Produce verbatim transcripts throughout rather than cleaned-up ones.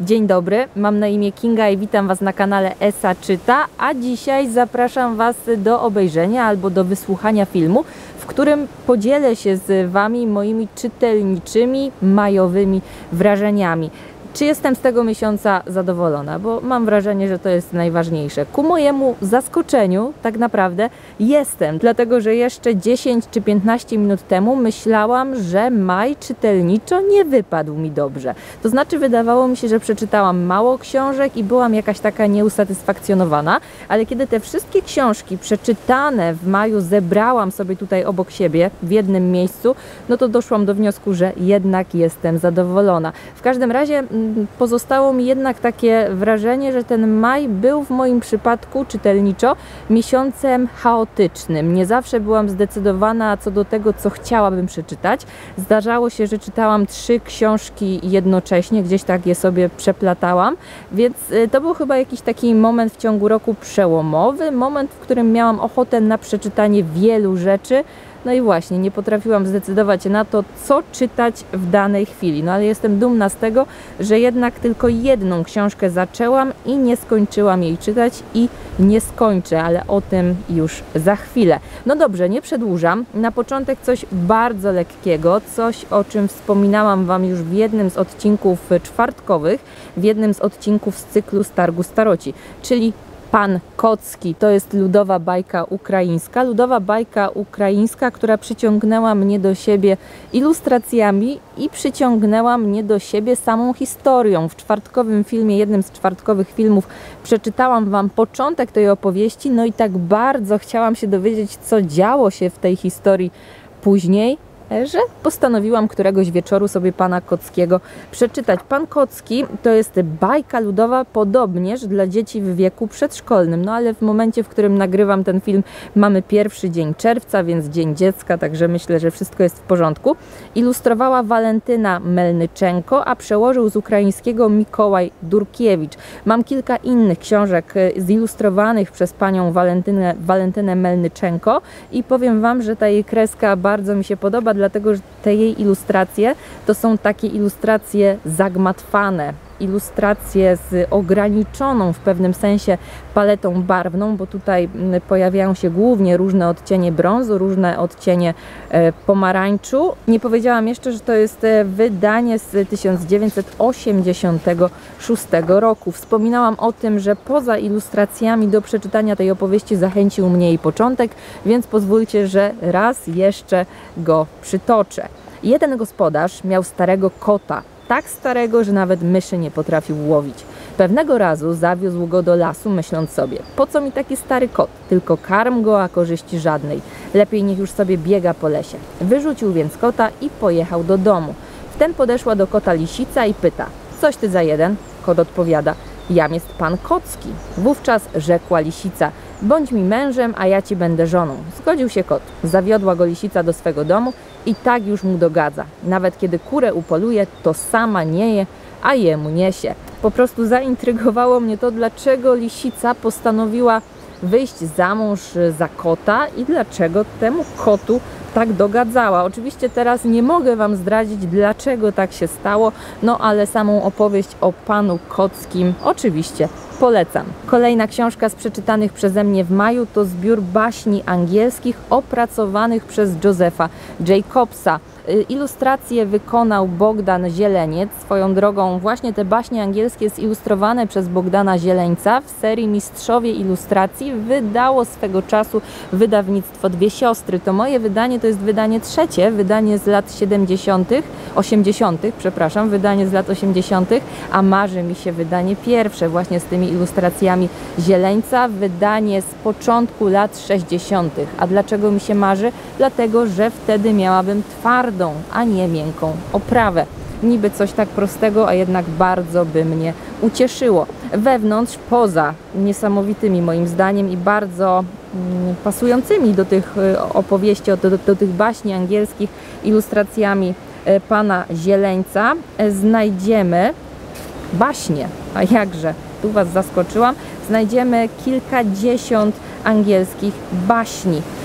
Dzień dobry, mam na imię Kinga i witam Was na kanale Esa Czyta, a dzisiaj zapraszam Was do obejrzenia albo do wysłuchania filmu, w którym podzielę się z Wami moimi czytelniczymi, majowymi wrażeniami. Czy jestem z tego miesiąca zadowolona? Bo mam wrażenie, że to jest najważniejsze. Ku mojemu zaskoczeniu tak naprawdę jestem, dlatego że jeszcze dziesięć czy piętnaście minut temu myślałam, że maj czytelniczo nie wypadł mi dobrze. To znaczy wydawało mi się, że przeczytałam mało książek i byłam jakaś taka nieusatysfakcjonowana, ale kiedy te wszystkie książki przeczytane w maju zebrałam sobie tutaj obok siebie w jednym miejscu, no to doszłam do wniosku, że jednak jestem zadowolona. W każdym razie pozostało mi jednak takie wrażenie, że ten maj był w moim przypadku czytelniczo miesiącem chaotycznym. Nie zawsze byłam zdecydowana co do tego, co chciałabym przeczytać. Zdarzało się, że czytałam trzy książki jednocześnie, gdzieś tak je sobie przeplatałam, więc to był chyba jakiś taki moment w ciągu roku przełomowy, moment, w którym miałam ochotę na przeczytanie wielu rzeczy. No i właśnie, nie potrafiłam zdecydować się na to, co czytać w danej chwili. No ale jestem dumna z tego, że jednak tylko jedną książkę zaczęłam i nie skończyłam jej czytać i nie skończę, ale o tym już za chwilę. No dobrze, nie przedłużam. Na początek coś bardzo lekkiego, coś o czym wspominałam Wam już w jednym z odcinków czwartkowych, w jednym z odcinków z cyklu Stargu Staroci, czyli Pan Kocki. To jest ludowa bajka ukraińska. Ludowa bajka ukraińska, która przyciągnęła mnie do siebie ilustracjami i przyciągnęła mnie do siebie samą historią. W czwartkowym filmie, jednym z czwartkowych filmów, przeczytałam Wam początek tej opowieści, no i tak bardzo chciałam się dowiedzieć, co działo się w tej historii później, że postanowiłam któregoś wieczoru sobie Pana Kockiego przeczytać. Pan Kocki to jest bajka ludowa podobnież dla dzieci w wieku przedszkolnym, no ale w momencie, w którym nagrywam ten film, mamy pierwszy dzień czerwca, więc Dzień Dziecka, także myślę, że wszystko jest w porządku. Ilustrowała Walentyna Melnyczenko, a przełożył z ukraińskiego Mikołaj Durkiewicz. Mam kilka innych książek zilustrowanych przez panią Walentynę, Walentynę Melnyczenko i powiem Wam, że ta jej kreska bardzo mi się podoba, dlatego że te jej ilustracje to są takie ilustracje zagmatwane, ilustracje z ograniczoną w pewnym sensie paletą barwną, bo tutaj pojawiają się głównie różne odcienie brązu, różne odcienie pomarańczu. Nie powiedziałam jeszcze, że to jest wydanie z tysiąc dziewięćset osiemdziesiątego szóstego roku. Wspominałam o tym, że poza ilustracjami do przeczytania tej opowieści zachęcił mnie jej początek, więc pozwólcie, że raz jeszcze go przytoczę. Jeden gospodarz miał starego kota, tak starego, że nawet myszy nie potrafił łowić. Pewnego razu zawiózł go do lasu, myśląc sobie: po co mi taki stary kot? Tylko karm go, a korzyści żadnej. Lepiej niech już sobie biega po lesie. Wyrzucił więc kota i pojechał do domu. Wtem podeszła do kota lisica i pyta: coś ty za jeden? Kot odpowiada: jam jest pan Kocki. Wówczas rzekła lisica: bądź mi mężem, a ja ci będę żoną. Zgodził się kot. Zawiodła go lisica do swego domu i tak już mu dogadza. Nawet kiedy kurę upoluje, to sama nie je, a jemu niesie. Po prostu zaintrygowało mnie to, dlaczego lisica postanowiła wyjść za mąż za kota i dlaczego temu kotu tak dogadzała. Oczywiście teraz nie mogę Wam zdradzić, dlaczego tak się stało, no ale samą opowieść o panu Kockim oczywiście polecam. Kolejna książka z przeczytanych przeze mnie w maju to zbiór baśni angielskich opracowanych przez Josepha Jacobsa. Ilustracje wykonał Bogdan Zieleniec. Swoją drogą właśnie te baśnie angielskie zilustrowane przez Bogdana Zieleńca w serii Mistrzowie Ilustracji wydało swego czasu wydawnictwo Dwie Siostry. To moje wydanie to jest wydanie trzecie, wydanie z lat siedemdziesiątych, osiemdziesiątych, przepraszam, wydanie z lat osiemdziesiątych, a marzy mi się wydanie pierwsze właśnie z tymi ilustracjami Zieleńca, wydanie z początku lat sześćdziesiątych. A dlaczego mi się marzy? Dlatego, że wtedy miałabym twardą, a nie miękką oprawę. Niby coś tak prostego, a jednak bardzo by mnie ucieszyło. Wewnątrz, poza niesamowitymi moim zdaniem i bardzo mm, pasującymi do tych opowieści, do, do, do tych baśni angielskich ilustracjami e, pana Zieleńca, e, znajdziemy baśnie. A jakże, tu Was zaskoczyłam. Znajdziemy kilkadziesiąt angielskich baśni.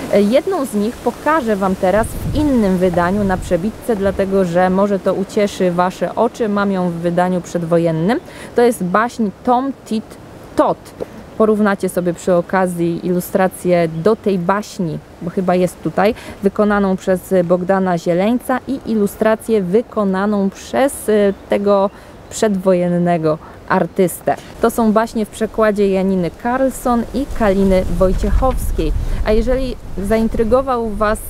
Jedną z nich pokażę Wam teraz w innym wydaniu na przebitce, dlatego że może to ucieszy Wasze oczy. Mam ją w wydaniu przedwojennym. To jest baśń Tom Tit Tot. Porównacie sobie przy okazji ilustrację do tej baśni, bo chyba jest tutaj, wykonaną przez Bogdana Zieleńca i ilustrację wykonaną przez tego przedwojennego artystę. To są baśnie w przekładzie Janiny Carlson i Kaliny Wojciechowskiej. A jeżeli zaintrygował Was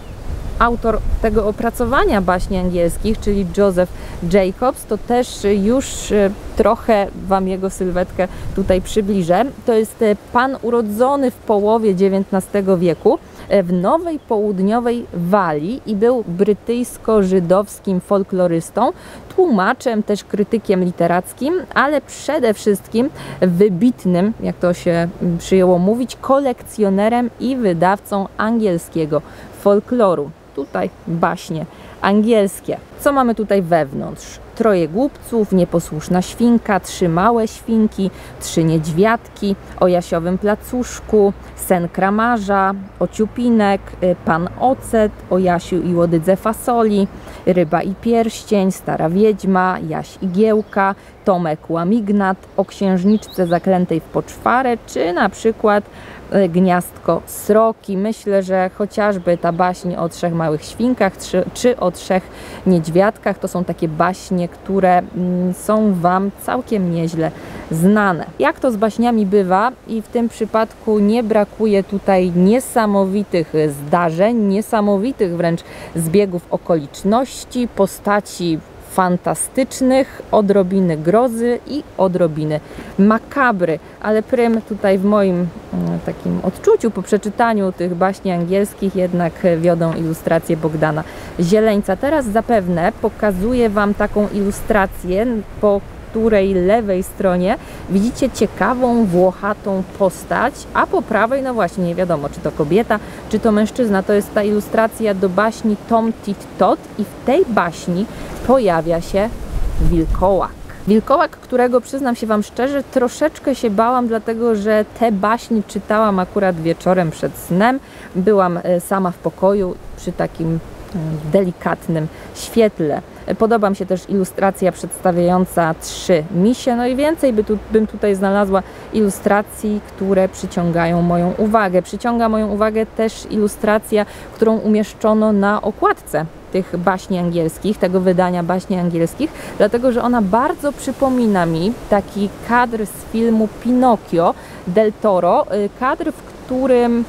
autor tego opracowania baśni angielskich, czyli Joseph Jacobs, to też już trochę Wam jego sylwetkę tutaj przybliżę. To jest pan urodzony w połowie dziewiętnastego wieku w Nowej Południowej Walii i był brytyjsko-żydowskim folklorystą, tłumaczem, też krytykiem literackim, ale przede wszystkim wybitnym, jak to się przyjęło mówić, kolekcjonerem i wydawcą angielskiego folkloru. Tutaj baśnie angielskie. Co mamy tutaj wewnątrz? Troje głupców, nieposłuszna świnka, trzy małe świnki, trzy niedźwiadki, o Jasiowym placuszku, sen kramarza, ociupinek, pan ocet, o Jasiu i łodydze fasoli, ryba i pierścień, stara wiedźma, Jaś i giełka, Tomek łamignat, o księżniczce zaklętej w poczwarę, czy na przykład gniazdko sroki. Myślę, że chociażby ta baśń o trzech małych świnkach czy, czy o trzech niedźwiadkach to są takie baśnie, które mm, są Wam całkiem nieźle znane. Jak to z baśniami bywa i w tym przypadku nie brakuje tutaj niesamowitych zdarzeń, niesamowitych wręcz zbiegów okoliczności, postaci fantastycznych, odrobiny grozy i odrobiny makabry, ale prym tutaj w moim takim odczuciu po przeczytaniu tych baśni angielskich jednak wiodą ilustrację Bogdana Zieleńca. Teraz zapewne pokazuję Wam taką ilustrację, po której lewej stronie widzicie ciekawą, włochatą postać, a po prawej, no właśnie, nie wiadomo, czy to kobieta, czy to mężczyzna. To jest ta ilustracja do baśni Tom Tit Tot i w tej baśni pojawia się wilkołak. Wilkołak, którego przyznam się Wam szczerze, troszeczkę się bałam, dlatego że te baśni czytałam akurat wieczorem przed snem. Byłam sama w pokoju przy takim delikatnym świetle. Podoba mi się też ilustracja przedstawiająca trzy misie, no i więcej by tu, bym tutaj znalazła ilustracji, które przyciągają moją uwagę. Przyciąga moją uwagę też ilustracja, którą umieszczono na okładce tych baśni angielskich, tego wydania baśni angielskich, dlatego że ona bardzo przypomina mi taki kadr z filmu Pinokio del Toro, kadr, w którym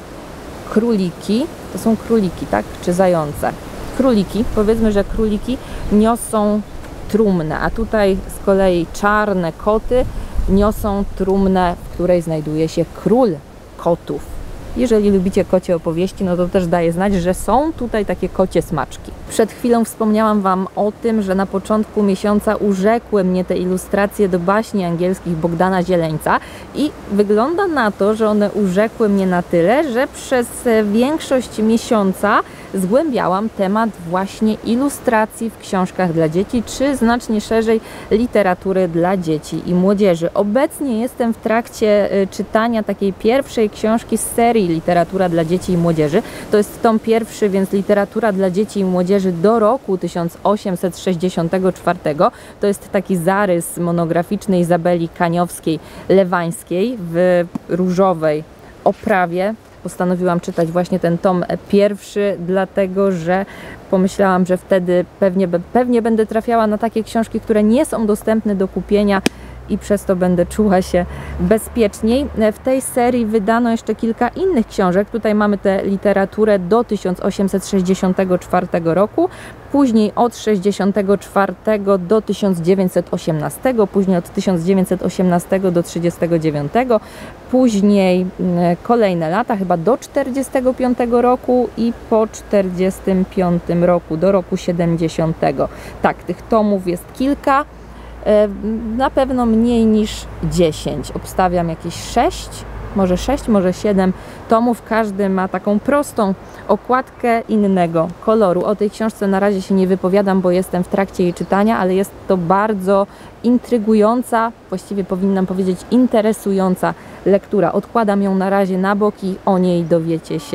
króliki, to są króliki, tak, czy zające? Króliki, powiedzmy, że króliki niosą trumnę, a tutaj z kolei czarne koty niosą trumnę, w której znajduje się król kotów. Jeżeli lubicie kocie opowieści, no to też daje znać, że są tutaj takie kocie smaczki. Przed chwilą wspomniałam Wam o tym, że na początku miesiąca urzekły mnie te ilustracje do baśni angielskich Bogdana Zieleńca i wygląda na to, że one urzekły mnie na tyle, że przez większość miesiąca zgłębiałam temat właśnie ilustracji w książkach dla dzieci, czy znacznie szerzej literatury dla dzieci i młodzieży. Obecnie jestem w trakcie czytania takiej pierwszej książki z serii Literatura dla dzieci i młodzieży. To jest tom pierwszy, więc literatura dla dzieci i młodzieży do roku tysiąc osiemset sześćdziesiątego czwartego. To jest taki zarys monograficzny Izabeli Kaniowskiej-Lewańskiej w różowej oprawie. Postanowiłam czytać właśnie ten tom pierwszy, dlatego że pomyślałam, że wtedy pewnie, pewnie będę trafiała na takie książki, które nie są dostępne do kupienia i przez to będę czuła się bezpieczniej. W tej serii wydano jeszcze kilka innych książek. Tutaj mamy tę literaturę do tysiąc osiemset sześćdziesiątego czwartego roku, później od sześćdziesiątego czwartego do tysiąc dziewięćset osiemnastego, później od tysiąc dziewięćset osiemnastego do trzydziestego dziewiątego, później kolejne lata, chyba do czterdziestego piątego roku i po czterdziestym piątym roku, do roku siedemdziesiątego. Tak, tych tomów jest kilka. Na pewno mniej niż dziesięć. Obstawiam jakieś sześć, może sześć, może siedem tomów. Każdy ma taką prostą okładkę innego koloru. O tej książce na razie się nie wypowiadam, bo jestem w trakcie jej czytania, ale jest to bardzo intrygująca, właściwie powinnam powiedzieć interesująca lektura. Odkładam ją na razie na bok i o niej dowiecie się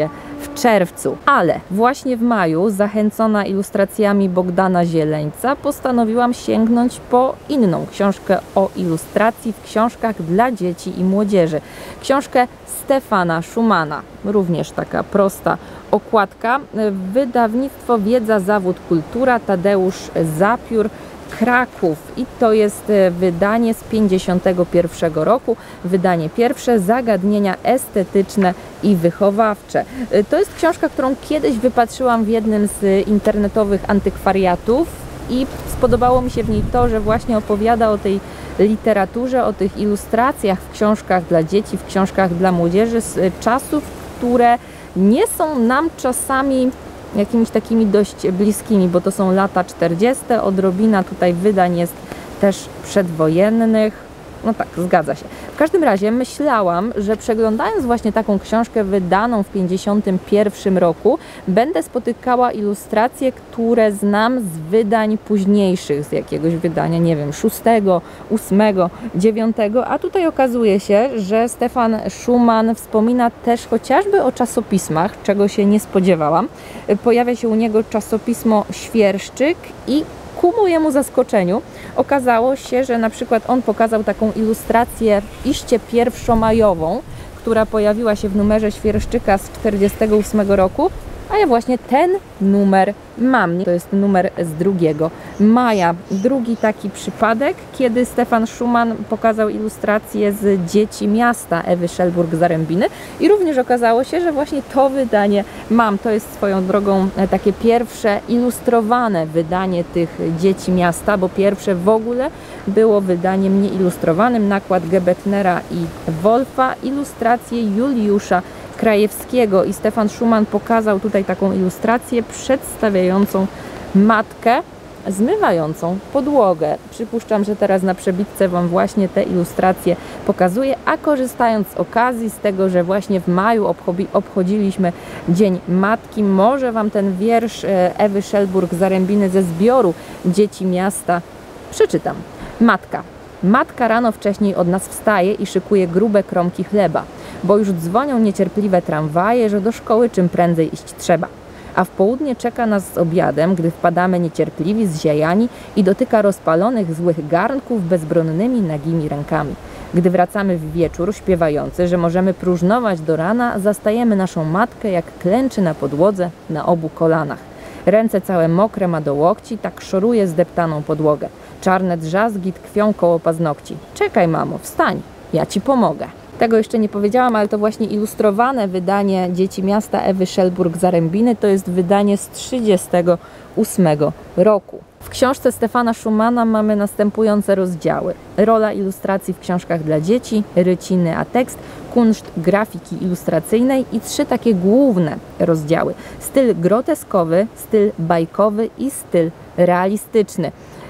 w czerwcu. Ale właśnie w maju, zachęcona ilustracjami Bogdana Zieleńca, postanowiłam sięgnąć po inną książkę o ilustracji w książkach dla dzieci i młodzieży. Książkę Stefana Szumana. Również taka prosta okładka. Wydawnictwo Wiedza, Zawód, Kultura, Tadeusz Zapiór, Kraków, i to jest wydanie z pięćdziesiątego pierwszego roku, wydanie pierwsze, zagadnienia estetyczne i wychowawcze. To jest książka, którą kiedyś wypatrzyłam w jednym z internetowych antykwariatów i spodobało mi się w niej to, że właśnie opowiada o tej literaturze, o tych ilustracjach w książkach dla dzieci, w książkach dla młodzieży z czasów, które nie są nam czasami jakimiś takimi dość bliskimi, bo to są lata czterdzieste, odrobina tutaj wydań jest też przedwojennych. No tak, zgadza się. W każdym razie myślałam, że przeglądając właśnie taką książkę wydaną w pięćdziesiątym pierwszym roku, będę spotykała ilustracje, które znam z wydań późniejszych, z jakiegoś wydania, nie wiem, szóstego, ósmego, dziewiątego, a tutaj okazuje się, że Stefan Szuman wspomina też chociażby o czasopismach, czego się nie spodziewałam. Pojawia się u niego czasopismo Świerszczyk i ku mojemu zaskoczeniu okazało się, że na przykład on pokazał taką ilustrację iście pierwszomajową, która pojawiła się w numerze Świerszczyka z czterdziestego ósmego roku, a ja właśnie ten numer mam. To jest numer z drugiego maja. Drugi taki przypadek, kiedy Stefan Szuman pokazał ilustrację z Dzieci Miasta Ewy Szelburg-Zarębiny i również okazało się, że właśnie to wydanie mam. To jest swoją drogą takie pierwsze ilustrowane wydanie tych Dzieci Miasta, bo pierwsze w ogóle było wydaniem nieilustrowanym, nakład Gebetnera i Wolfa, ilustracje Juliusza Krajewskiego, i Stefan Szuman pokazał tutaj taką ilustrację przedstawiającą matkę zmywającą podłogę. Przypuszczam, że teraz na przebitce Wam właśnie te ilustracje pokazuję, a korzystając z okazji, z tego, że właśnie w maju obchodziliśmy Dzień Matki, może Wam ten wiersz Ewy Szelburg-Zarębiny ze zbioru Dzieci Miasta przeczytam. Matka. Matka rano wcześniej od nas wstaje i szykuje grube kromki chleba, bo już dzwonią niecierpliwe tramwaje, że do szkoły czym prędzej iść trzeba. A w południe czeka nas z obiadem, gdy wpadamy niecierpliwi, zziajani, i dotyka rozpalonych złych garnków bezbronnymi, nagimi rękami. Gdy wracamy w wieczór, śpiewający, że możemy próżnować do rana, zastajemy naszą matkę, jak klęczy na podłodze na obu kolanach. Ręce całe mokre ma do łokci, tak szoruje zdeptaną podłogę. Czarne drzazgi tkwią koło paznokci. Czekaj, mamo, wstań, ja ci pomogę. Tego jeszcze nie powiedziałam, ale to właśnie ilustrowane wydanie Dzieci Miasta Ewy Szelburg-Zarębiny to jest wydanie z trzydziestego ósmego roku. W książce Stefana Szumana mamy następujące rozdziały. Rola ilustracji w książkach dla dzieci, ryciny a tekst, kunszt grafiki ilustracyjnej i trzy takie główne rozdziały. Styl groteskowy, styl bajkowy i styl realistyczny.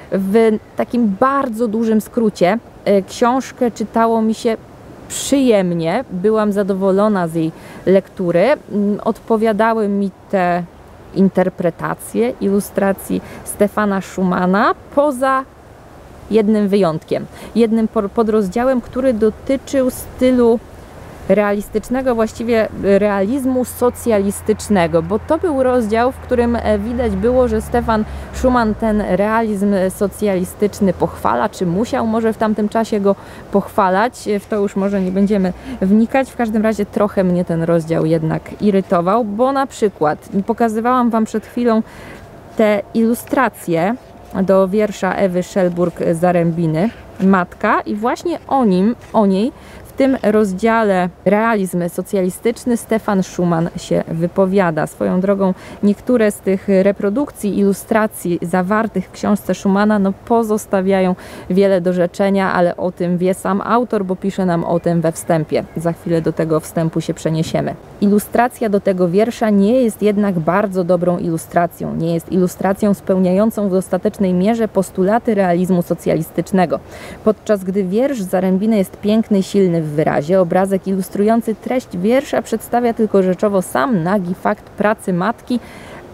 W takim bardzo dużym skrócie książkę czytało mi się przyjemnie, byłam zadowolona z jej lektury. Odpowiadały mi te interpretacje ilustracji Stefana Szumana, poza jednym wyjątkiem, jednym podrozdziałem, który dotyczył stylu realistycznego, właściwie realizmu socjalistycznego, bo to był rozdział, w którym widać było, że Stefan Szuman ten realizm socjalistyczny pochwala, czy musiał może w tamtym czasie go pochwalać, w to już może nie będziemy wnikać. W każdym razie trochę mnie ten rozdział jednak irytował, bo na przykład pokazywałam Wam przed chwilą te ilustracje do wiersza Ewy Szelburg-Zarębiny, Matka, i właśnie o nim, o niej w tym rozdziale realizm socjalistyczny Stefan Szuman się wypowiada. Swoją drogą niektóre z tych reprodukcji, ilustracji zawartych w książce Szumana no, pozostawiają wiele do życzenia, ale o tym wie sam autor, bo pisze nam o tym we wstępie. Za chwilę do tego wstępu się przeniesiemy. Ilustracja do tego wiersza nie jest jednak bardzo dobrą ilustracją. Nie jest ilustracją spełniającą w dostatecznej mierze postulaty realizmu socjalistycznego. Podczas gdy wiersz Zarębiny jest piękny, silny w wyrazie, obrazek ilustrujący treść wiersza przedstawia tylko rzeczowo sam nagi fakt pracy matki,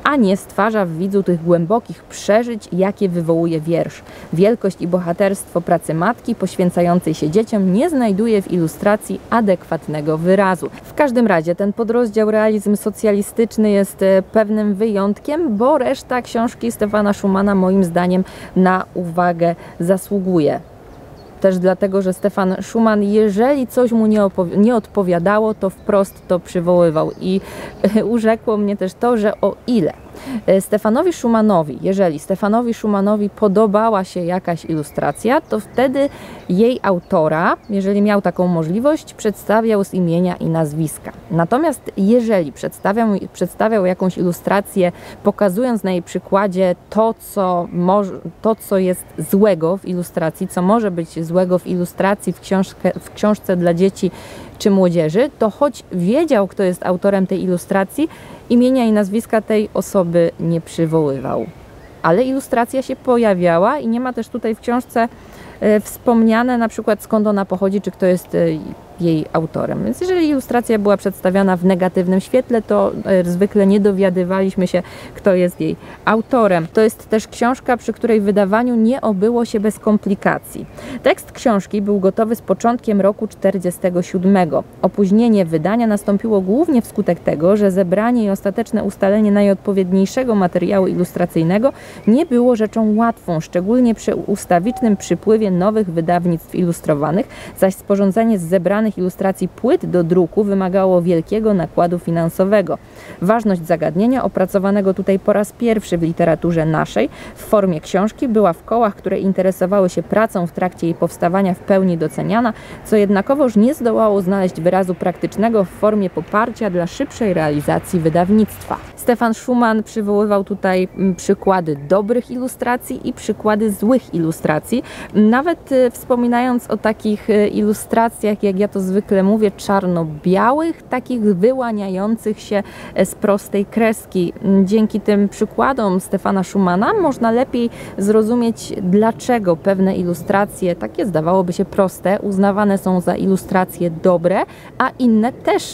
a nie stwarza w widzu tych głębokich przeżyć, jakie wywołuje wiersz. Wielkość i bohaterstwo pracy matki poświęcającej się dzieciom nie znajduje w ilustracji adekwatnego wyrazu. W każdym razie ten podrozdział realizm socjalistyczny jest pewnym wyjątkiem, bo reszta książki Stefana Schumana moim zdaniem na uwagę zasługuje. Też dlatego, że Stefan Schuman, jeżeli coś mu nie, nie odpowiadało, to wprost to przywoływał. I urzekło mnie też to, że o ile Stefanowi Schumanowi, jeżeli Stefanowi Schumanowi podobała się jakaś ilustracja, to wtedy jej autora, jeżeli miał taką możliwość, przedstawiał z imienia i nazwiska. Natomiast jeżeli przedstawiał, przedstawiał jakąś ilustrację, pokazując na jej przykładzie to co, może, to, co jest złego w ilustracji, co może być złego w ilustracji w, książkę, w książce dla dzieci czy młodzieży, to choć wiedział, kto jest autorem tej ilustracji, imienia i nazwiska tej osoby nie przywoływał. Ale ilustracja się pojawiała i nie ma też tutaj w książce e, wspomniane na przykład skąd ona pochodzi, czy kto jest e, jej autorem. Więc jeżeli ilustracja była przedstawiana w negatywnym świetle, to e, zwykle nie dowiadywaliśmy się, kto jest jej autorem. To jest też książka, przy której wydawaniu nie obyło się bez komplikacji. Tekst książki był gotowy z początkiem roku czterdziestego siódmego. Opóźnienie wydania nastąpiło głównie wskutek tego, że zebranie i ostateczne ustalenie najodpowiedniejszego materiału ilustracyjnego nie było rzeczą łatwą, szczególnie przy ustawicznym przypływie nowych wydawnictw ilustrowanych, zaś sporządzenie z zebranych ilustracji płyt do druku wymagało wielkiego nakładu finansowego. Ważność zagadnienia, opracowanego tutaj po raz pierwszy w literaturze naszej, w formie książki była w kołach, które interesowały się pracą w trakcie jej powstawania, w pełni doceniana, co jednakowoż nie zdołało znaleźć wyrazu praktycznego w formie poparcia dla szybszej realizacji wydawnictwa. Stefan Schuman przywoływał tutaj przykłady dobrych ilustracji i przykłady złych ilustracji, nawet wspominając o takich ilustracjach, jak ja to zwykle mówię, czarno-białych, takich wyłaniających się z prostej kreski. Dzięki tym przykładom Stefana Schumana można lepiej zrozumieć, dlaczego pewne ilustracje, takie zdawałoby się proste, uznawane są za ilustracje dobre, a inne też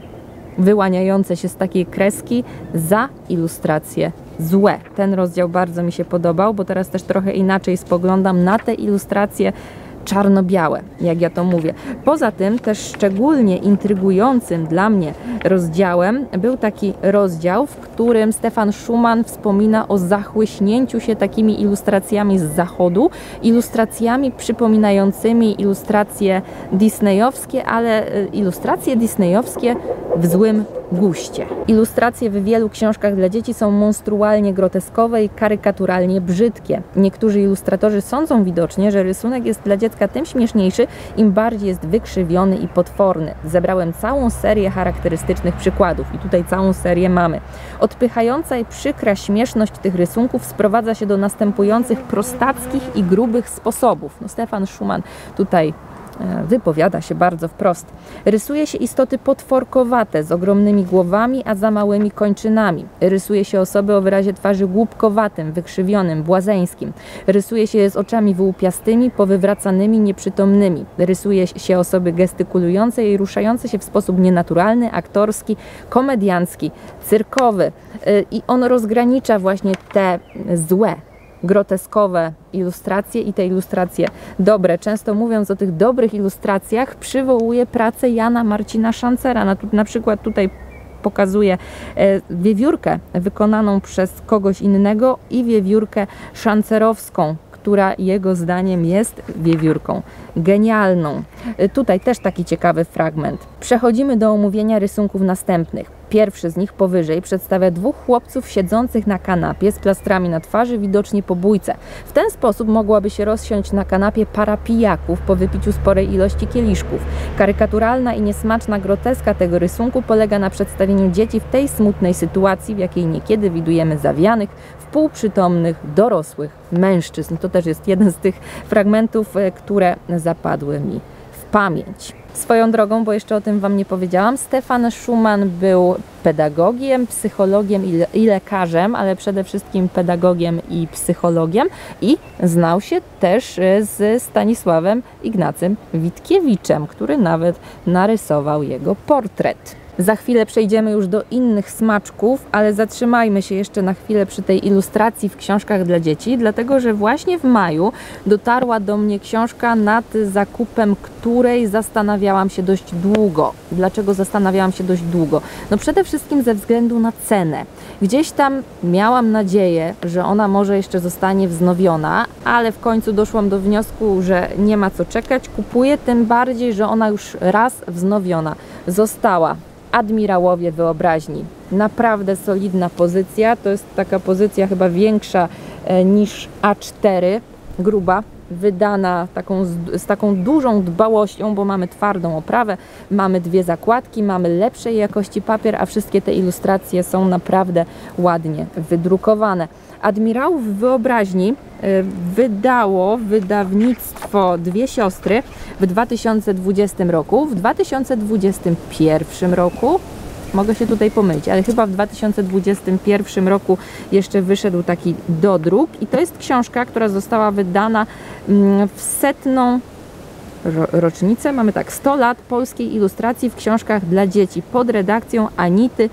wyłaniające się z takiej kreski za ilustracje złe. Ten rozdział bardzo mi się podobał, bo teraz też trochę inaczej spoglądam na te ilustracje czarno-białe, jak ja to mówię. Poza tym też szczególnie intrygującym dla mnie rozdziałem był taki rozdział, w którym Stefan Schuman wspomina o zachłyśnięciu się takimi ilustracjami z zachodu, ilustracjami przypominającymi ilustracje disneyowskie, ale ilustracje disneyowskie w złym guście. Ilustracje w wielu książkach dla dzieci są monstrualnie groteskowe i karykaturalnie brzydkie. Niektórzy ilustratorzy sądzą widocznie, że rysunek jest dla dziecka tym śmieszniejszy, im bardziej jest wykrzywiony i potworny. Zebrałem całą serię charakterystycznych przykładów i tutaj całą serię mamy. Odpychająca i przykra śmieszność tych rysunków sprowadza się do następujących prostackich i grubych sposobów. No, Stefan Schuman tutaj wypowiada się bardzo wprost. Rysuje się istoty potworkowate z ogromnymi głowami, a za małymi kończynami. Rysuje się osoby o wyrazie twarzy głupkowatym, wykrzywionym, błazeńskim. Rysuje się je z oczami wyłupiastymi, powywracanymi, nieprzytomnymi. Rysuje się osoby gestykulujące i ruszające się w sposób nienaturalny, aktorski, komediancki, cyrkowy. I on rozgranicza właśnie te złe, groteskowe ilustracje i te ilustracje dobre. Często mówiąc o tych dobrych ilustracjach, przywołuje pracę Jana Marcina Szancera. Na, na przykład tutaj pokazuje wiewiórkę wykonaną przez kogoś innego i wiewiórkę szancerowską, która jego zdaniem jest wiewiórką genialną. Tutaj też taki ciekawy fragment. Przechodzimy do omówienia rysunków następnych. Pierwszy z nich powyżej przedstawia dwóch chłopców siedzących na kanapie z plastrami na twarzy, widocznie po bójce. W ten sposób mogłaby się rozsiąść na kanapie para pijaków po wypiciu sporej ilości kieliszków. Karykaturalna i niesmaczna groteska tego rysunku polega na przedstawieniu dzieci w tej smutnej sytuacji, w jakiej niekiedy widujemy zawianych, wpółprzytomnych, dorosłych mężczyzn. To też jest jeden z tych fragmentów, które zapadły mi w pamięć. Swoją drogą, bo jeszcze o tym Wam nie powiedziałam, Stefan Schuman był pedagogiem, psychologiem i lekarzem, ale przede wszystkim pedagogiem i psychologiem i znał się też z Stanisławem Ignacym Witkiewiczem, który nawet narysował jego portret. Za chwilę przejdziemy już do innych smaczków, ale zatrzymajmy się jeszcze na chwilę przy tej ilustracji w książkach dla dzieci, dlatego że właśnie w maju dotarła do mnie książka, nad zakupem której zastanawiałam się dość długo. Dlaczego zastanawiałam się dość długo? No przede wszystkim ze względu na cenę. Gdzieś tam miałam nadzieję, że ona może jeszcze zostanie wznowiona, ale w końcu doszłam do wniosku, że nie ma co czekać. Kupuję, tym bardziej, że ona już raz wznowiona została. Admirałowie wyobraźni. Naprawdę solidna pozycja. To jest taka pozycja chyba większa niż A cztery, gruba, wydana taką, z taką dużą dbałością, bo mamy twardą oprawę, mamy dwie zakładki, mamy lepszej jakości papier, a wszystkie te ilustracje są naprawdę ładnie wydrukowane. Admirałów wyobraźni wydało wydawnictwo Dwie Siostry w dwa tysiące dwudziestym roku. W dwa tysiące dwudziestym pierwszym roku, mogę się tutaj pomylić, ale chyba w dwa tysiące dwudziestym pierwszym roku jeszcze wyszedł taki dodruk i to jest książka, która została wydana w setną rocznicę, mamy tak, sto lat polskiej ilustracji w książkach dla dzieci pod redakcją Anity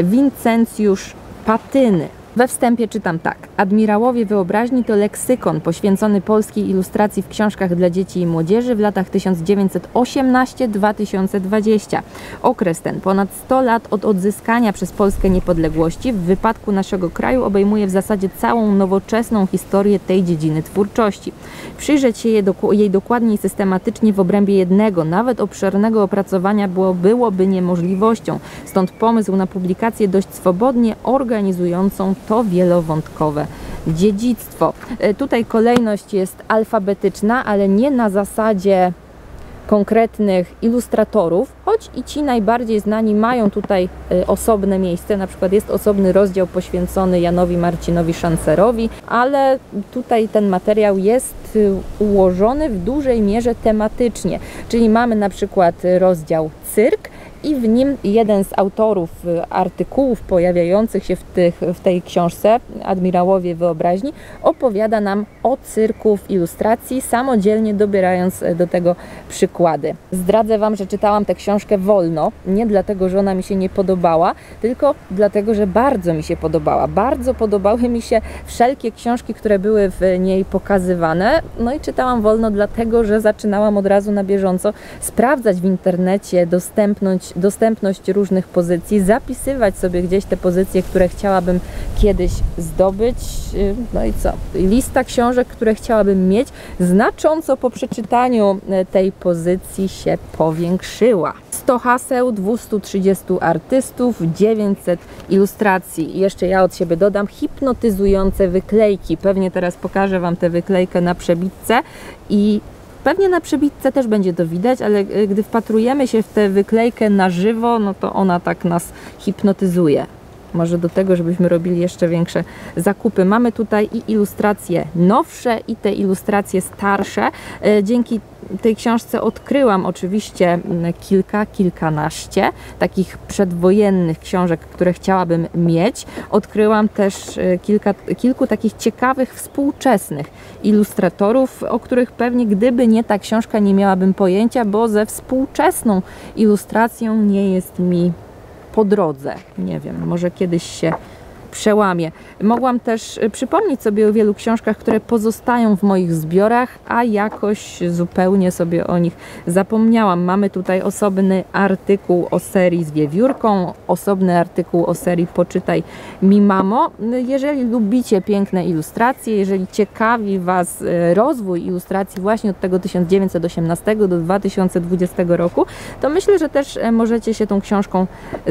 Wincencjusz-Patyny. We wstępie czytam tak. Admirałowie wyobraźni to leksykon poświęcony polskiej ilustracji w książkach dla dzieci i młodzieży w latach tysiąc dziewięćset osiemnastym do dwa tysiące dwudziestego. Okres ten, ponad sto lat od odzyskania przez Polskę niepodległości, w wypadku naszego kraju obejmuje w zasadzie całą nowoczesną historię tej dziedziny twórczości. Przyjrzeć się jej, doku jej dokładnie i systematycznie w obrębie jednego, nawet obszernego opracowania było, byłoby niemożliwością. Stąd pomysł na publikację dość swobodnie organizującą to wielowątkowe dziedzictwo. Tutaj kolejność jest alfabetyczna, ale nie na zasadzie konkretnych ilustratorów, choć i ci najbardziej znani mają tutaj osobne miejsce, na przykład jest osobny rozdział poświęcony Janowi Marcinowi Szancerowi, ale tutaj ten materiał jest ułożony w dużej mierze tematycznie, czyli mamy na przykład rozdział cyrk, i w nim jeden z autorów artykułów pojawiających się w, tych, w tej książce, Admirałowie wyobraźni, opowiada nam o cyrku w ilustracji, samodzielnie dobierając do tego przykłady. Zdradzę Wam, że czytałam tę książkę wolno, nie dlatego, że ona mi się nie podobała, tylko dlatego, że bardzo mi się podobała. Bardzo podobały mi się wszelkie książki, które były w niej pokazywane, no i czytałam wolno dlatego, że zaczynałam od razu na bieżąco sprawdzać w internecie dostępność dostępność różnych pozycji, zapisywać sobie gdzieś te pozycje, które chciałabym kiedyś zdobyć. No i co? Lista książek, które chciałabym mieć, znacząco po przeczytaniu tej pozycji się powiększyła. sto haseł, dwieście trzydzieści artystów, dziewięćset ilustracji. I jeszcze ja od siebie dodam hipnotyzujące wyklejki. Pewnie teraz pokażę Wam tę wyklejkę na przebitce i pewnie na przebitce też będzie to widać, ale gdy wpatrujemy się w tę wyklejkę na żywo, no to ona tak nas hipnotyzuje. Może do tego, żebyśmy robili jeszcze większe zakupy. Mamy tutaj i ilustracje nowsze, i te ilustracje starsze. Dzięki tej książce odkryłam oczywiście kilka, kilkanaście takich przedwojennych książek, które chciałabym mieć. Odkryłam też kilka, kilku takich ciekawych, współczesnych ilustratorów, o których pewnie gdyby nie ta książka, nie miałabym pojęcia, bo ze współczesną ilustracją nie jest mi po drodze. Nie wiem, może kiedyś się przełamie. Mogłam też przypomnieć sobie o wielu książkach, które pozostają w moich zbiorach, a jakoś zupełnie sobie o nich zapomniałam. Mamy tutaj osobny artykuł o serii z wiewiórką, osobny artykuł o serii Poczytaj mi mamo. Jeżeli lubicie piękne ilustracje, jeżeli ciekawi Was rozwój ilustracji właśnie od tego tysiąc dziewięćset osiemnastego do dwa tysiące dwudziestego roku, to myślę, że też możecie się tą książką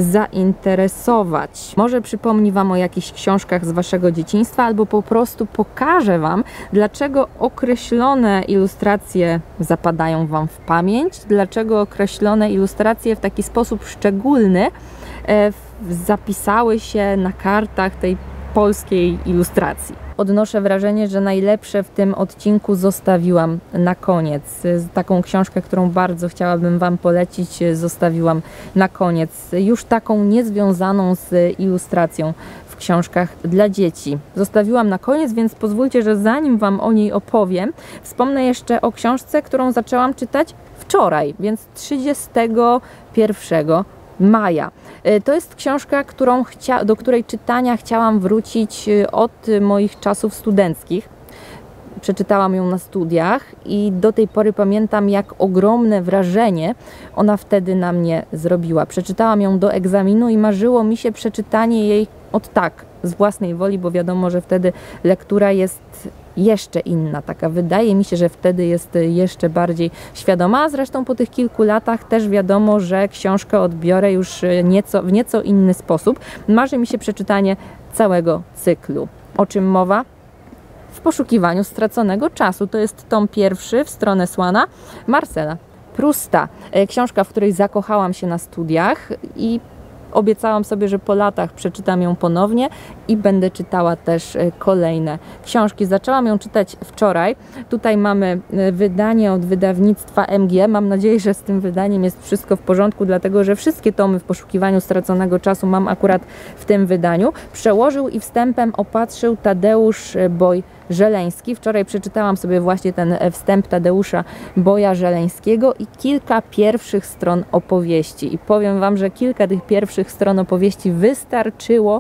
zainteresować. Może przypomni Wam o jakichś książkach z Waszego dzieciństwa, albo po prostu pokażę Wam, dlaczego określone ilustracje zapadają Wam w pamięć, dlaczego określone ilustracje w taki sposób szczególny e, zapisały się na kartach tej polskiej ilustracji. Odnoszę wrażenie, że najlepsze w tym odcinku zostawiłam na koniec. Taką książkę, którą bardzo chciałabym Wam polecić, zostawiłam na koniec. Już taką niezwiązaną z ilustracją w książkach dla dzieci. Zostawiłam na koniec, więc pozwólcie, że zanim Wam o niej opowiem, wspomnę jeszcze o książce, którą zaczęłam czytać wczoraj, więc trzydziestego pierwszego maja. To jest książka, którą chcia, do której czytania chciałam wrócić od moich czasów studenckich. Przeczytałam ją na studiach i do tej pory pamiętam, jak ogromne wrażenie ona wtedy na mnie zrobiła. Przeczytałam ją do egzaminu i marzyło mi się przeczytanie jej od tak, z własnej woli, bo wiadomo, że wtedy lektura jest jeszcze inna, taka wydaje mi się, że wtedy jest jeszcze bardziej świadoma, a zresztą po tych kilku latach też wiadomo, że książkę odbiorę już nieco, w nieco inny sposób. Marzy mi się przeczytanie całego cyklu. O czym mowa? W poszukiwaniu straconego czasu. To jest tom pierwszy w stronę Słana Marcela Prousta. Książka, w której zakochałam się na studiach i obiecałam sobie, że po latach przeczytam ją ponownie i będę czytała też kolejne książki. Zaczęłam ją czytać wczoraj. Tutaj mamy wydanie od wydawnictwa M G. Mam nadzieję, że z tym wydaniem jest wszystko w porządku, dlatego że wszystkie tomy w poszukiwaniu straconego czasu mam akurat w tym wydaniu. Przełożył i wstępem opatrzył Tadeusz Boj Żeleński. Wczoraj przeczytałam sobie właśnie ten wstęp Tadeusza Boja Żeleńskiego i kilka pierwszych stron opowieści. I powiem Wam, że kilka tych pierwszych stron opowieści wystarczyło,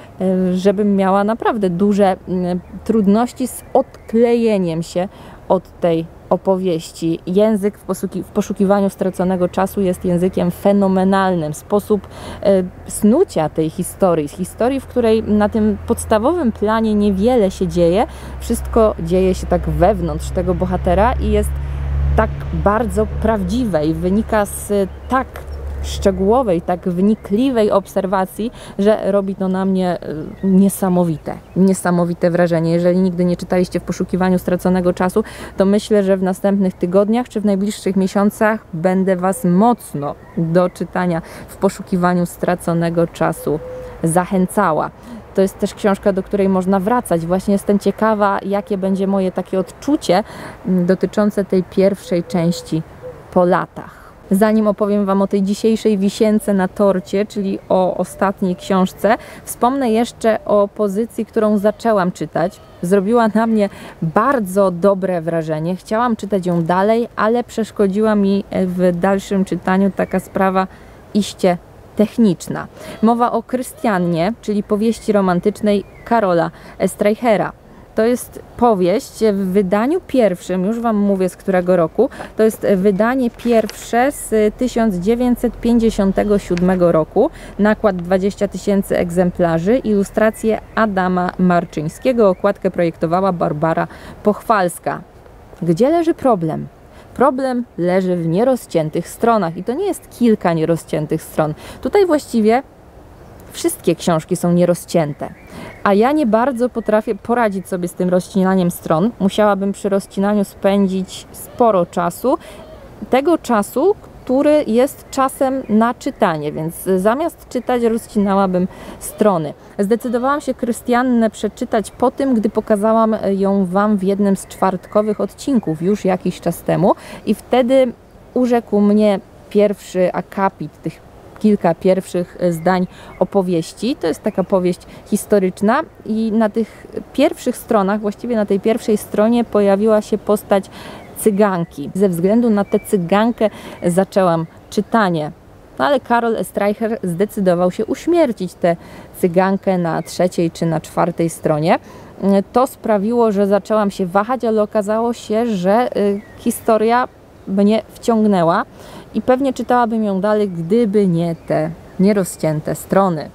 żebym miała naprawdę duże trudności z odklejeniem się od tej opowieści. Język w, w poszukiwaniu straconego czasu jest językiem fenomenalnym. Sposób e, snucia tej historii, historii, w której na tym podstawowym planie niewiele się dzieje, wszystko dzieje się tak wewnątrz tego bohatera i jest tak bardzo prawdziwe i wynika z tak szczegółowej, tak wnikliwej obserwacji, że robi to na mnie niesamowite, niesamowite wrażenie. Jeżeli nigdy nie czytaliście w poszukiwaniu straconego czasu, to myślę, że w następnych tygodniach czy w najbliższych miesiącach będę Was mocno do czytania w poszukiwaniu straconego czasu zachęcała. To jest też książka, do której można wracać. Właśnie jestem ciekawa, jakie będzie moje takie odczucie dotyczące tej pierwszej części po latach. Zanim opowiem Wam o tej dzisiejszej wisience na torcie, czyli o ostatniej książce, wspomnę jeszcze o pozycji, którą zaczęłam czytać. Zrobiła na mnie bardzo dobre wrażenie. Chciałam czytać ją dalej, ale przeszkodziła mi w dalszym czytaniu taka sprawa iście techniczna. Mowa o Krystiannie, czyli powieści romantycznej Karola Streichera. To jest powieść w wydaniu pierwszym, już Wam mówię z którego roku, to jest wydanie pierwsze z tysiąc dziewięćset pięćdziesiątego siódmego roku, nakład dwadzieścia tysięcy egzemplarzy, ilustracje Adama Marczyńskiego, okładkę projektowała Barbara Pochwalska. Gdzie leży problem? Problem leży w nierozciętych stronach i to nie jest kilka nierozciętych stron. Tutaj właściwie wszystkie książki są nierozcięte, a ja nie bardzo potrafię poradzić sobie z tym rozcinaniem stron. Musiałabym przy rozcinaniu spędzić sporo czasu, tego czasu, który jest czasem na czytanie, więc zamiast czytać rozcinałabym strony. Zdecydowałam się Krystiannę przeczytać po tym, gdy pokazałam ją Wam w jednym z czwartkowych odcinków już jakiś czas temu i wtedy urzekł mnie pierwszy akapit tych kilka pierwszych zdań opowieści. To jest taka powieść historyczna i na tych pierwszych stronach, właściwie na tej pierwszej stronie pojawiła się postać cyganki. Ze względu na tę cygankę zaczęłam czytanie. No ale Karol Streicher zdecydował się uśmiercić tę cygankę na trzeciej czy na czwartej stronie. To sprawiło, że zaczęłam się wahać, ale okazało się, że y, historia mnie wciągnęła i pewnie czytałabym ją dalej, gdyby nie te nierozcięte strony.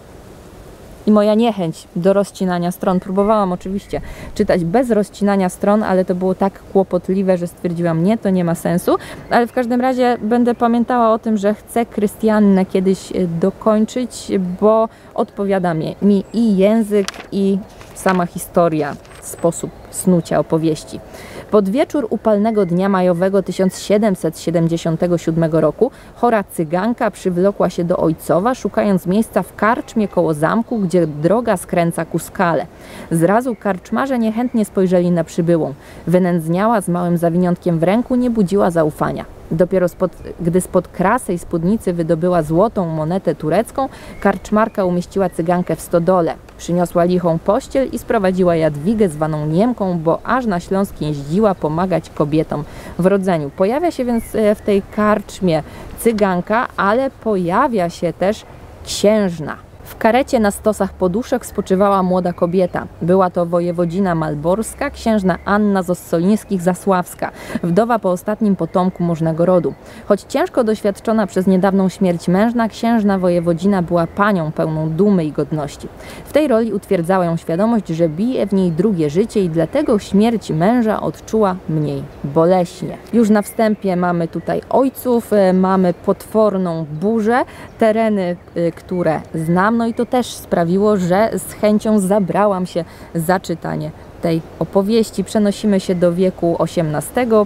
I moja niechęć do rozcinania stron. Próbowałam oczywiście czytać bez rozcinania stron, ale to było tak kłopotliwe, że stwierdziłam, nie, to nie ma sensu. Ale w każdym razie będę pamiętała o tym, że chcę Krystiannę kiedyś dokończyć, bo odpowiada mi, mi i język, i sama historia, sposób snucia opowieści. Pod wieczór upalnego dnia majowego tysiąc siedemset siedemdziesiątego siódmego roku chora cyganka przywlokła się do Ojcowa, szukając miejsca w karczmie koło zamku, gdzie droga skręca ku skale. Zrazu karczmarze niechętnie spojrzeli na przybyłą. Wynędzniała z małym zawiniątkiem w ręku, nie budziła zaufania. Dopiero spod, gdy spod krasej spódnicy wydobyła złotą monetę turecką, karczmarka umieściła cygankę w stodole. Przyniosła lichą pościel i sprowadziła Jadwigę zwaną Niemką, bo aż na Śląsk jeździła pomagać kobietom w rodzeniu. Pojawia się więc w tej karczmie cyganka, ale pojawia się też księżna. W karecie na stosach poduszek spoczywała młoda kobieta. Była to wojewodzina malborska, księżna Anna z Ossolińskich-Zasławska, wdowa po ostatnim potomku możnego rodu. Choć ciężko doświadczona przez niedawną śmierć męża, księżna wojewodzina była panią pełną dumy i godności. W tej roli utwierdzała ją świadomość, że bije w niej drugie życie i dlatego śmierć męża odczuła mniej boleśnie. Już na wstępie mamy tutaj ojców, mamy potworną burzę, tereny, które znam. No i to też sprawiło, że z chęcią zabrałam się za czytanie tej opowieści. Przenosimy się do wieku osiemnastego.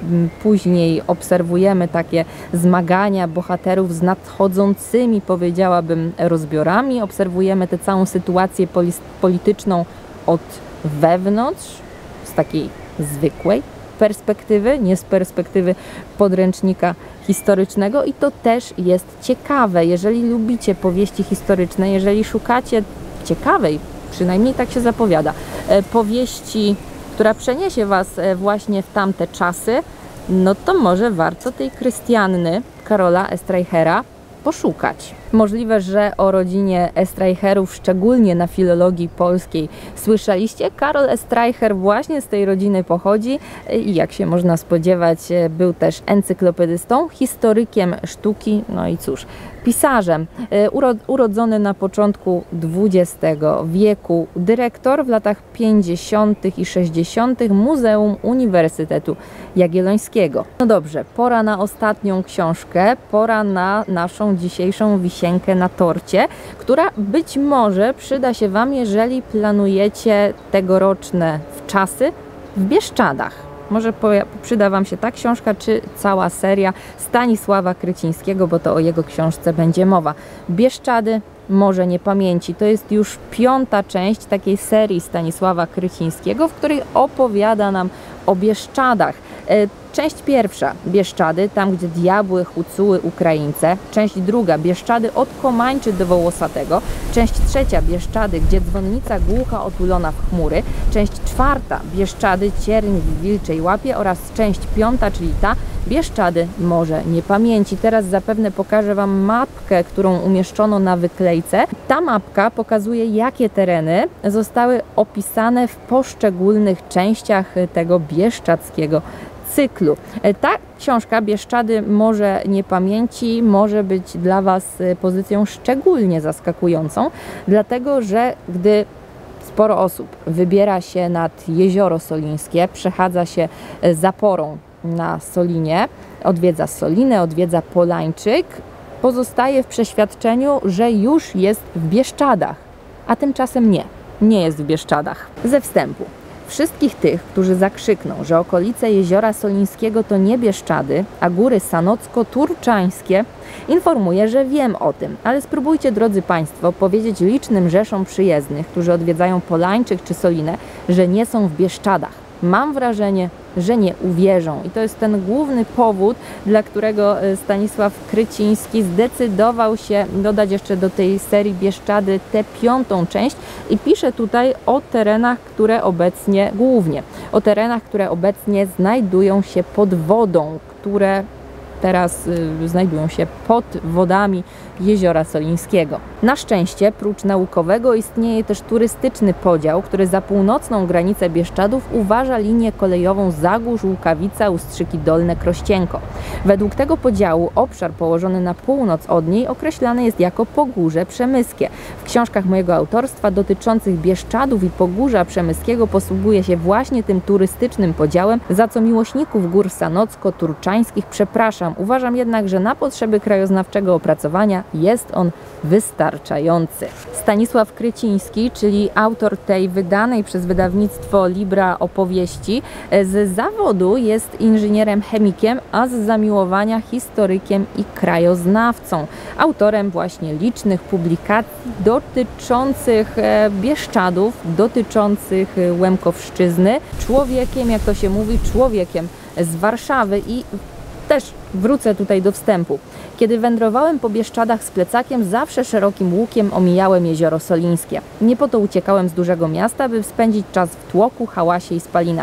Później obserwujemy takie zmagania bohaterów z nadchodzącymi, powiedziałabym, rozbiorami. Obserwujemy tę całą sytuację polityczną od wewnątrz, z takiej zwykłej perspektywy, nie z perspektywy podręcznika historycznego i to też jest ciekawe. Jeżeli lubicie powieści historyczne, jeżeli szukacie ciekawej, przynajmniej tak się zapowiada, powieści, która przeniesie Was właśnie w tamte czasy, no to może warto tej Krystianny Karola Estreichera poszukać. Możliwe, że o rodzinie Estreicherów, szczególnie na filologii polskiej, słyszeliście. Karol Estreicher właśnie z tej rodziny pochodzi i jak się można spodziewać, był też encyklopedystą, historykiem sztuki, no i cóż, pisarzem. Urodzony na początku dwudziestego wieku, dyrektor w latach pięćdziesiątych i sześćdziesiątych Muzeum Uniwersytetu Jagiellońskiego. No dobrze, pora na ostatnią książkę, pora na naszą dzisiejszą wisienkę na torcie, która być może przyda się Wam, jeżeli planujecie tegoroczne wczasy w Bieszczadach. Może przyda Wam się ta książka, czy cała seria Stanisława Krycińskiego, bo to o jego książce będzie mowa. Bieszczady, Morze Niepamięci. To jest już piąta część takiej serii Stanisława Krycińskiego, w której opowiada nam o Bieszczadach. Część pierwsza, Bieszczady, tam gdzie diabły hucuły Ukraińce. Część druga, Bieszczady od Komańczy do Wołosatego. Część trzecia, Bieszczady, gdzie dzwonnica głucha otulona w chmury. Część czwarta, Bieszczady, cierń w wilczej łapie oraz część piąta, czyli ta, Bieszczady, Morze Niepamięci. Teraz zapewne pokażę Wam mapkę, którą umieszczono na wyklejce. Ta mapka pokazuje, jakie tereny zostały opisane w poszczególnych częściach tego bieszczadzkiego cyklu. Ta książka Bieszczady, Morze Niepamięci może być dla Was pozycją szczególnie zaskakującą, dlatego że gdy sporo osób wybiera się nad Jezioro Solińskie, przechadza się zaporą na Solinie, odwiedza Solinę, odwiedza Polańczyk, pozostaje w przeświadczeniu, że już jest w Bieszczadach, a tymczasem nie, nie jest w Bieszczadach. Ze wstępu. Wszystkich tych, którzy zakrzykną, że okolice Jeziora Solińskiego to nie Bieszczady, a góry sanocko-turczańskie, informuję, że wiem o tym, ale spróbujcie, drodzy Państwo, powiedzieć licznym rzeszom przyjezdnych, którzy odwiedzają Polańczyk czy Solinę, że nie są w Bieszczadach. Mam wrażenie, że nie uwierzą. I to jest ten główny powód, dla którego Stanisław Kryciński zdecydował się dodać jeszcze do tej serii Bieszczady tę piątą część i pisze tutaj o terenach, które obecnie, głównie o terenach, które obecnie znajdują się pod wodą, które teraz y, znajdują się pod wodami Jeziora Solińskiego. Na szczęście, prócz naukowego, istnieje też turystyczny podział, który za północną granicę Bieszczadów uważa linię kolejową Zagórz, Łukawica, Ustrzyki Dolne, Krościenko. Według tego podziału obszar położony na północ od niej określany jest jako Pogórze Przemyskie. W książkach mojego autorstwa dotyczących Bieszczadów i Pogórza Przemyskiego posługuje się właśnie tym turystycznym podziałem, za co miłośników gór sanocko-turczańskich przepraszam. Uważam jednak, że na potrzeby krajoznawczego opracowania jest on wystarczający. Stanisław Kryciński, czyli autor tej wydanej przez wydawnictwo Libra opowieści, z zawodu jest inżynierem chemikiem, a z zamiłowania historykiem i krajoznawcą. Autorem właśnie licznych publikacji dotyczących Bieszczadów, dotyczących Łemkowszczyzny. Człowiekiem, jak to się mówi, człowiekiem z Warszawy i też wrócę tutaj do wstępu. Kiedy wędrowałem po Bieszczadach z plecakiem, zawsze szerokim łukiem omijałem Jezioro Solińskie. Nie po to uciekałem z dużego miasta, by spędzić czas w tłoku, hałasie i spalinach.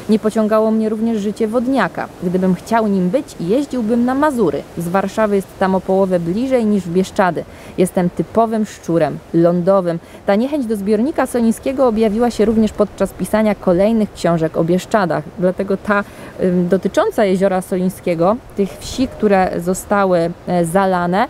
Nie pociągało mnie również życie wodniaka. Gdybym chciał nim być, jeździłbym na Mazury. Z Warszawy jest tam o połowę bliżej niż w Bieszczady. Jestem typowym szczurem, lądowym. Ta niechęć do zbiornika solińskiego objawiła się również podczas pisania kolejnych książek o Bieszczadach. Dlatego ta y, dotycząca Jeziora Solińskiego, tych wsi, które zostały y, zalane,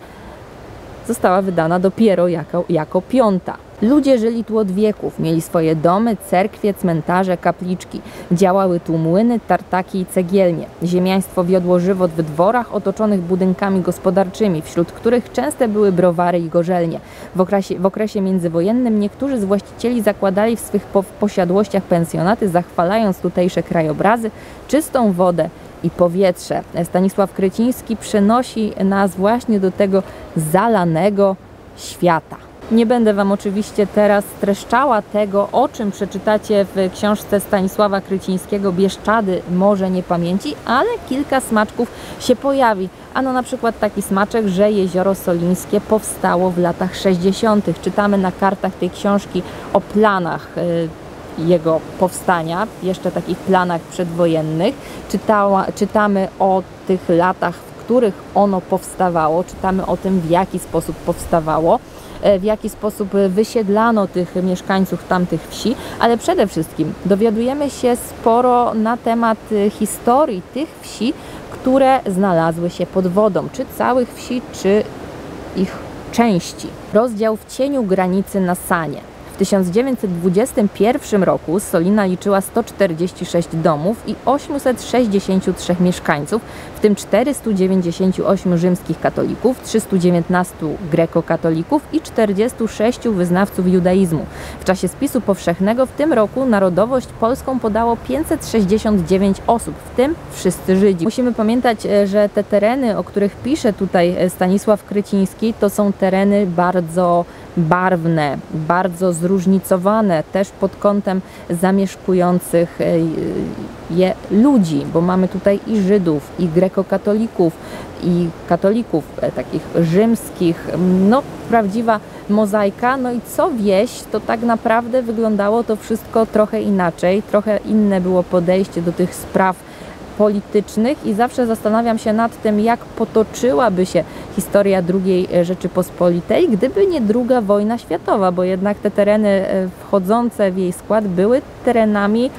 została wydana dopiero jako, jako piąta. Ludzie żyli tu od wieków, mieli swoje domy, cerkwie, cmentarze, kapliczki. Działały tu młyny, tartaki i cegielnie. Ziemiaństwo wiodło żywot w dworach otoczonych budynkami gospodarczymi, wśród których częste były browary i gorzelnie. W okresie, w okresie międzywojennym niektórzy z właścicieli zakładali w swych po, posiadłościach pensjonaty, zachwalając tutejsze krajobrazy, czystą wodę i powietrze. Stanisław Kryciński przenosi nas właśnie do tego zalanego świata. Nie będę Wam oczywiście teraz streszczała tego, o czym przeczytacie w książce Stanisława Krycińskiego Bieszczady Morze Niepamięci, ale kilka smaczków się pojawi. Ano na przykład taki smaczek, że Jezioro Solińskie powstało w latach sześćdziesiątych. Czytamy na kartach tej książki o planach yy, jego powstania, jeszcze takich planach przedwojennych. Czytała, czytamy o tych latach, w których ono powstawało, czytamy o tym, w jaki sposób powstawało, w jaki sposób wysiedlano tych mieszkańców tamtych wsi, ale przede wszystkim dowiadujemy się sporo na temat historii tych wsi, które znalazły się pod wodą, czy całych wsi, czy ich części. Rozdział w cieniu granicy na Sanie. W tysiąc dziewięćset dwudziestym pierwszym roku Solina liczyła sto czterdzieści sześć domów i osiemset sześćdziesiąt trzy mieszkańców, w tym czterystu dziewięćdziesięciu ośmiu rzymskich katolików, trzystu dziewiętnastu grekokatolików i czterdziestu sześciu wyznawców judaizmu. W czasie spisu powszechnego w tym roku narodowość polską podało pięćset sześćdziesiąt dziewięć osób, w tym wszyscy Żydzi. Musimy pamiętać, że te tereny, o których pisze tutaj Stanisław Kryciński, to są tereny bardzo barwne, bardzo zróżnicowane też pod kątem zamieszkujących je ludzi, bo mamy tutaj i Żydów, i grekokatolików, i katolików takich rzymskich, no prawdziwa mozaika. No i co wieś, to tak naprawdę wyglądało to wszystko trochę inaczej, trochę inne było podejście do tych spraw politycznych i zawsze zastanawiam się nad tym, jak potoczyłaby się historia drugiej Rzeczypospolitej, gdyby nie druga wojna światowa, bo jednak te tereny wchodzące w jej skład były terenami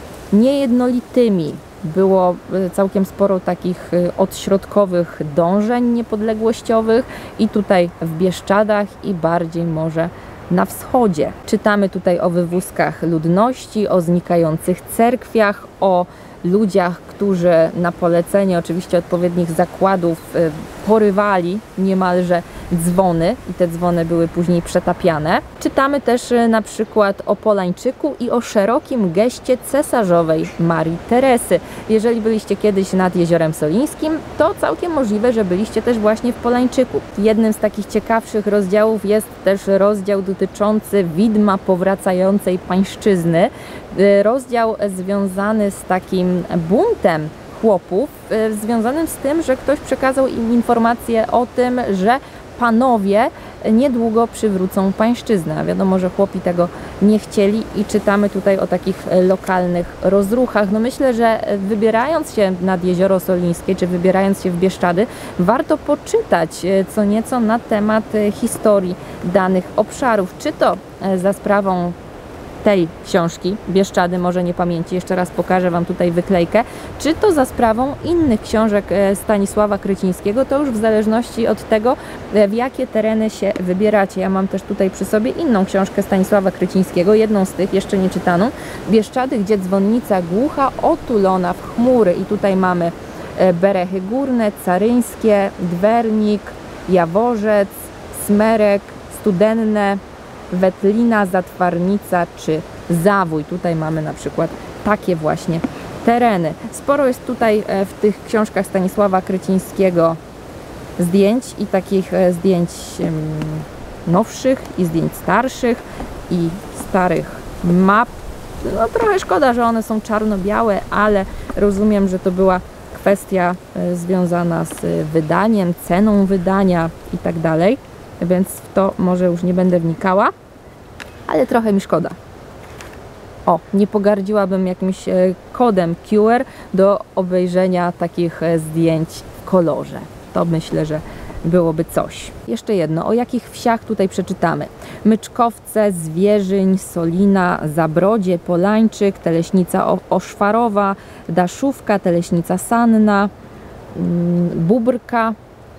niejednolitymi. Było całkiem sporo takich odśrodkowych dążeń niepodległościowych i tutaj w Bieszczadach i bardziej może na wschodzie. Czytamy tutaj o wywózkach ludności, o znikających cerkwiach, o ludziach, którzy na polecenie oczywiście odpowiednich zakładów porywali niemalże dzwony i te dzwony były później przetapiane. Czytamy też na przykład o Polańczyku i o szerokim geście cesarzowej Marii Teresy. Jeżeli byliście kiedyś nad Jeziorem Solińskim, to całkiem możliwe, że byliście też właśnie w Polańczyku. Jednym z takich ciekawszych rozdziałów jest też rozdział dotyczący widma powracającej pańszczyzny. Rozdział związany z takim buntem chłopów, związanym z tym, że ktoś przekazał im informację o tym, że panowie niedługo przywrócą pańszczyznę. Wiadomo, że chłopi tego nie chcieli i czytamy tutaj o takich lokalnych rozruchach. No myślę, że wybierając się nad Jezioro Solińskie, czy wybierając się w Bieszczady, warto poczytać co nieco na temat historii danych obszarów. Czy to za sprawą tej książki, Bieszczady Morze Niepamięci, jeszcze raz pokażę Wam tutaj wyklejkę, czy to za sprawą innych książek Stanisława Krycińskiego, to już w zależności od tego, w jakie tereny się wybieracie. Ja mam też tutaj przy sobie inną książkę Stanisława Krycińskiego, jedną z tych, jeszcze nie czytaną, Bieszczady, gdzie dzwonnica głucha otulona w chmury. I tutaj mamy Berechy Górne, Caryńskie, Dwernik, Jaworzec, Smerek, Studenne, Wetlina, Zatwarnica czy Zawój. Tutaj mamy na przykład takie właśnie tereny. Sporo jest tutaj w tych książkach Stanisława Krycińskiego zdjęć i takich zdjęć nowszych i zdjęć starszych i starych map. No trochę szkoda, że one są czarno-białe, ale rozumiem, że to była kwestia związana z wydaniem, ceną wydania i tak dalej. Więc w to może już nie będę wnikała, ale trochę mi szkoda. O, nie pogardziłabym jakimś kodem Q R do obejrzenia takich zdjęć w kolorze. To myślę, że byłoby coś. Jeszcze jedno, o jakich wsiach tutaj przeczytamy. Myczkowce, Zwierzyń, Solina, Zabrodzie, Polańczyk, Teleśnica Oszwarowa, Daszówka, Teleśnica Sanna, Bóbrka,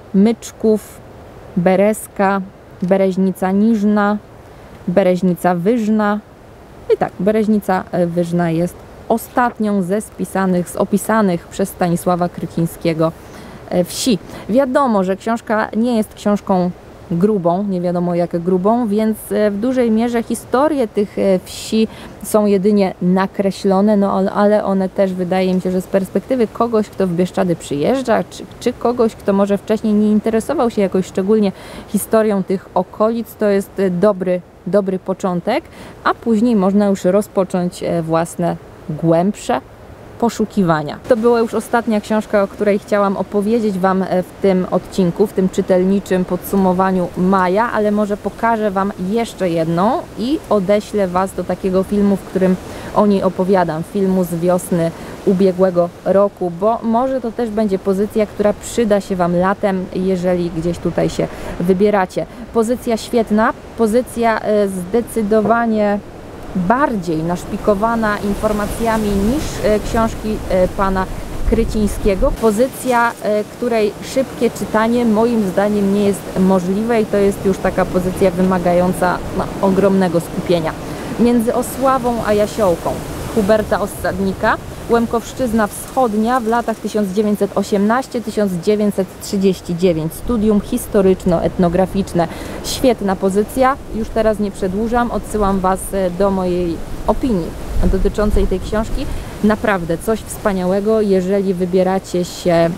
Myczków, Bereska, Bereźnica Niżna, Bereźnica Wyżna. I tak, Bereźnica Wyżna jest ostatnią ze spisanych, z opisanych przez Stanisława Krycińskiego wsi. Wiadomo, że książka nie jest książką grubą, nie wiadomo jak grubą, więc w dużej mierze historie tych wsi są jedynie nakreślone, no ale one też, wydaje mi się, że z perspektywy kogoś, kto w Bieszczady przyjeżdża, czy, czy kogoś, kto może wcześniej nie interesował się jakoś szczególnie historią tych okolic, to jest dobry, dobry początek, a później można już rozpocząć własne, głębsze poszukiwania. To była już ostatnia książka, o której chciałam opowiedzieć Wam w tym odcinku, w tym czytelniczym podsumowaniu maja, ale może pokażę Wam jeszcze jedną i odeślę Was do takiego filmu, w którym o niej opowiadam, filmu z wiosny ubiegłego roku, bo może to też będzie pozycja, która przyda się Wam latem, jeżeli gdzieś tutaj się wybieracie. Pozycja świetna, pozycja zdecydowanie bardziej naszpikowana informacjami niż książki pana Krycińskiego. Pozycja, której szybkie czytanie moim zdaniem nie jest możliwe i to jest już taka pozycja wymagająca no, ogromnego skupienia. Między Osławą a Jasiołką Huberta Ossadnika, Łemkowszczyzna Wschodnia w latach tysiąc dziewięćset osiemnasty do tysiąc dziewięćset trzydziestego dziewiątego. Studium historyczno-etnograficzne. Świetna pozycja. Już teraz nie przedłużam. Odsyłam Was do mojej opinii dotyczącej tej książki. Naprawdę coś wspaniałego, jeżeli wybieracie się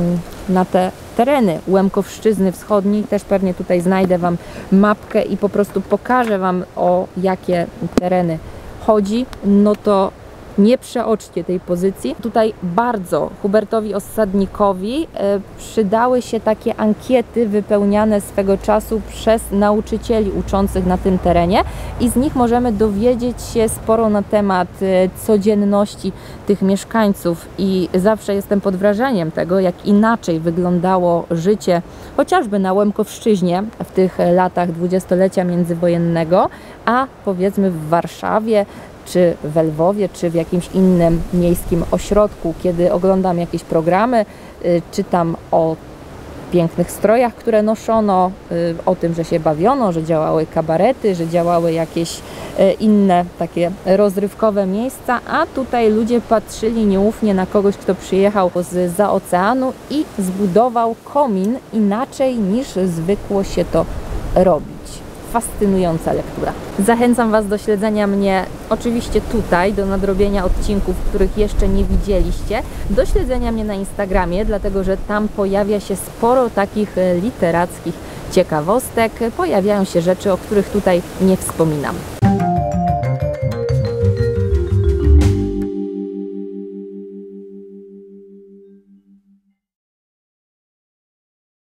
na te tereny Łemkowszczyzny Wschodniej. Też pewnie tutaj znajdę Wam mapkę i po prostu pokażę Wam, o jakie tereny chodzi. No to nie przeoczcie tej pozycji. Tutaj bardzo Hubertowi Ossadnikowi e, przydały się takie ankiety wypełniane swego czasu przez nauczycieli uczących na tym terenie i z nich możemy dowiedzieć się sporo na temat e, codzienności tych mieszkańców i zawsze jestem pod wrażeniem tego, jak inaczej wyglądało życie chociażby na Łemkowszczyźnie w tych latach dwudziestolecia międzywojennego, a powiedzmy w Warszawie, czy w Lwowie, czy w jakimś innym miejskim ośrodku. Kiedy oglądam jakieś programy, y, czytam o pięknych strojach, które noszono, y, o tym, że się bawiono, że działały kabarety, że działały jakieś y, inne takie rozrywkowe miejsca, a tutaj ludzie patrzyli nieufnie na kogoś, kto przyjechał zza oceanu i zbudował komin inaczej niż zwykło się to robić. Fascynująca lektura. Zachęcam Was do śledzenia mnie oczywiście tutaj, do nadrobienia odcinków, których jeszcze nie widzieliście, do śledzenia mnie na Instagramie, dlatego że tam pojawia się sporo takich literackich ciekawostek, pojawiają się rzeczy, o których tutaj nie wspominam.